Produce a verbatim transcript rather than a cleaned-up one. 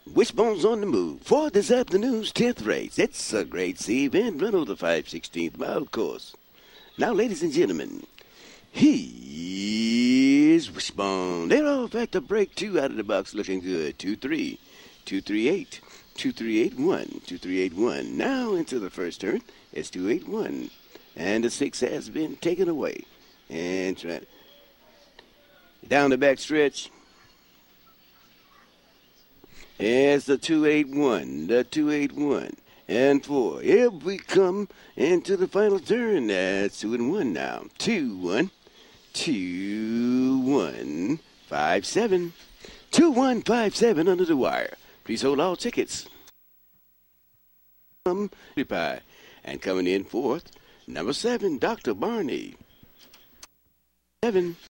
Wishbone's on the move for this afternoon's tenth race. It's a grade C event run over the five sixteenth mile course. Now, ladies and gentlemen, here's Wishbone. They're off at the break two out of the box looking good. two three, two three eight, two three eight one, two three eight one. Now into the first turn, it's two eight one. And the six has been taken away. And try down the back stretch. It's the two eight one, the two eight one, and four. Here we come into the final turn. That's two and one now. Two, one, two, one, five, seven. Two, one, five, seven under the wire. Please hold all tickets. Um, and coming in fourth, number seven, Doctor Barney. Seven.